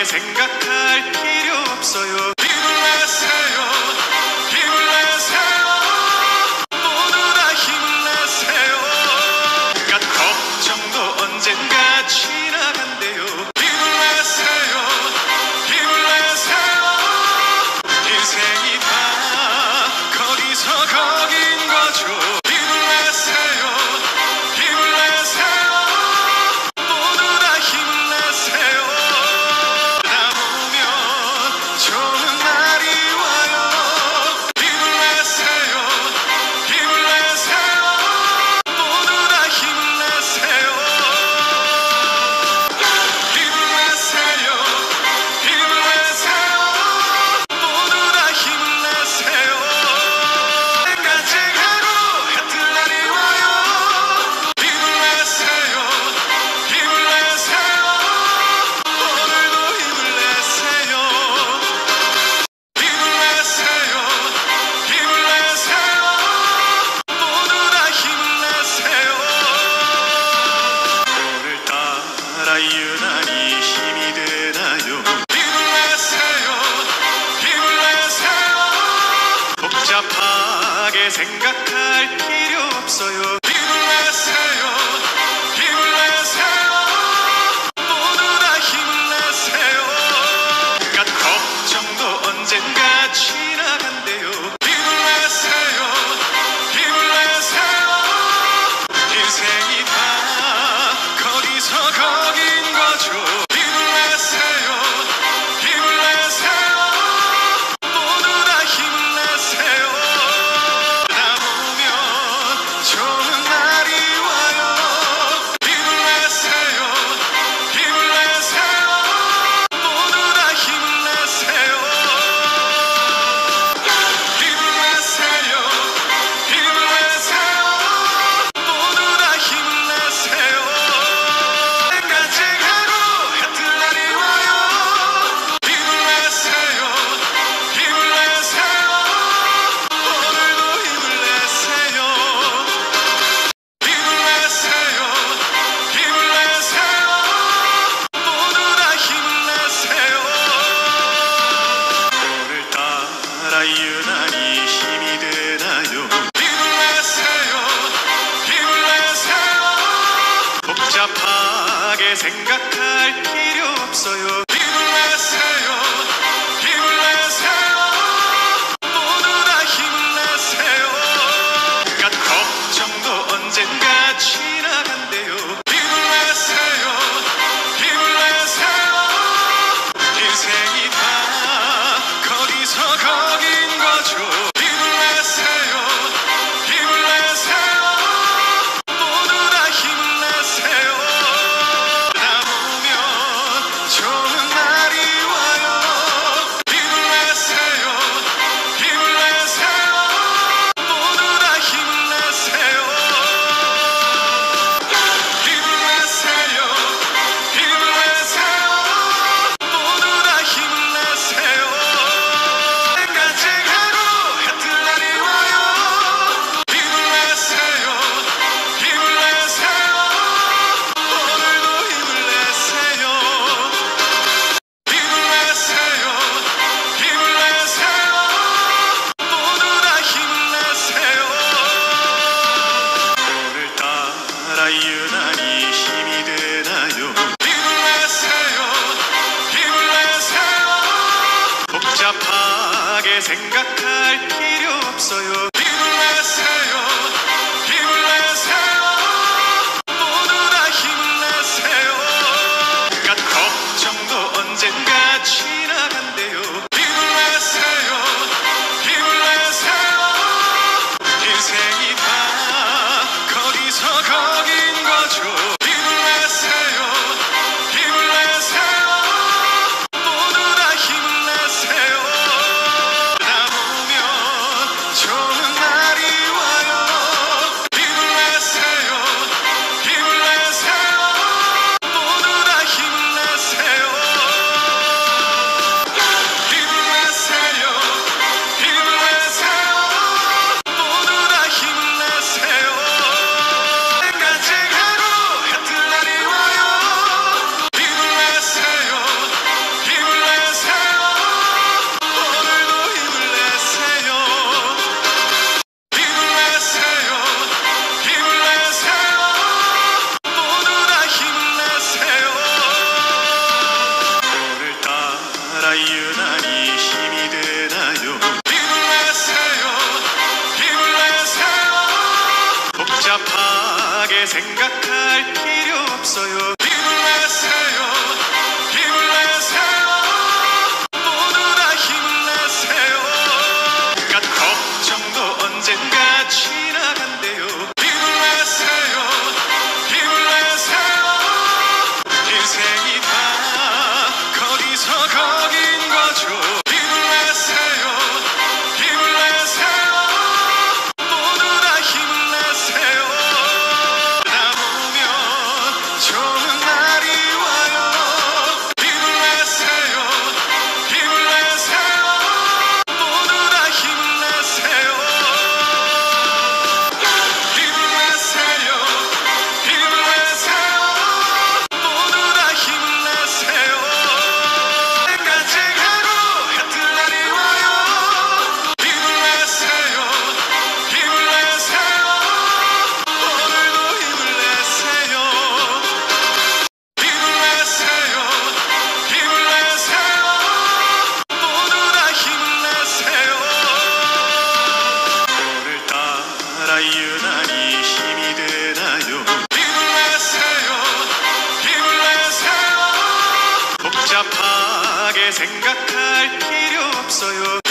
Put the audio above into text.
생각할 필요 없어요. 힘을 내세요. 힘을 내세요. 모두 다 힘을 내세요. 온갖 걱정도 언젠가 지나간대요. 힘을 내세요. 힘을 내세요. 인생이 다 거기서 거긴 거죠. 힘을 내세요. 힘을 내세요. 모두 다 힘을 내세요. 나 보면 좋은 날이 와요. 힘을 내세요. 힘을 내세요. 모두 다 힘을 내세요. 힘을 내세요. 힘을 내세요. 모두 다 힘을 내세요. 쨍쨍하고 같은 날이 와요. 힘을 내세요. 힘을 내세요. 오늘도 힘을 내세요. 힘을 내세요. 힘을 내세요. 모두 다 힘을 내세요. 오늘따라 유난히 힘이 되나요. 힘을 내세요. 힘을 내세요. 복잡하게 생각할 필요 없어요. 힘을 내세요. 힘을 내세요. 모두 다 힘을 내세요. 온갖 걱정도 언젠가 지나간대요. 힘을 내세요. 힘을 내세요. 인생이 다 거기서 거긴 거죠. 힘을 내세요. 힘을 내세요. 모두 다 힘을 내세요. 나 보면 좋은 날이 와요. 힘을 내세요. 힘을 내세요. 모두 다 힘을 내세요. 힘을 내세요. 힘을 내세요. 모두 다 힘을 내세요. 쨍쨍하고 같은 날이 와요. 힘을 내세요. 힘을 내세요. 오늘도 힘을 내세요. 힘을 내세요. 힘을 내세요. 모두 다 힘을 내세요. 오늘따라 유난히 힘이 되나요. 힘을 내세요. 힘을 내세요. 복잡하게 생각할 필요 없어요. 힘을 내세요. 힘을 내세요. 모두 다 힘을 내세요. 온갖 걱정도 언젠가 지나간대요. 힘을 내세요. 힘을 내세요. 인생이 다 거기서 거긴 거죠. 힘을 내세요. 힘을 내세요. 모두 다 힘을 내세요. 나 보면 좋은 생각할 필요 없어요.